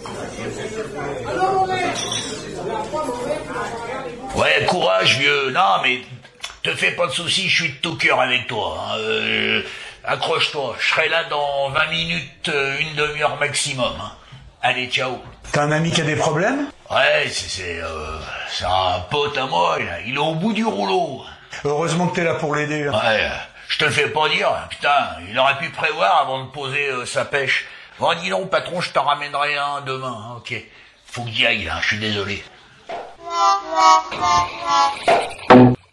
Ouais, courage, vieux. Non, mais te fais pas de soucis, je suis de tout cœur avec toi. Hein. Accroche-toi, je serai là dans 20 minutes, une demi-heure maximum. Hein. Allez, ciao. T'as un ami qui a des problèmes? Ouais, c'est un pote à moi, là. Il est au bout du rouleau. Heureusement que t'es là pour l'aider. Hein. Ouais, je te le fais pas dire. Putain, il aurait pu prévoir avant de poser sa pêche. Bon, dis donc, patron, je t'en ramènerai un demain. Hein, ok. Faut que j'y aille, là, je suis désolé.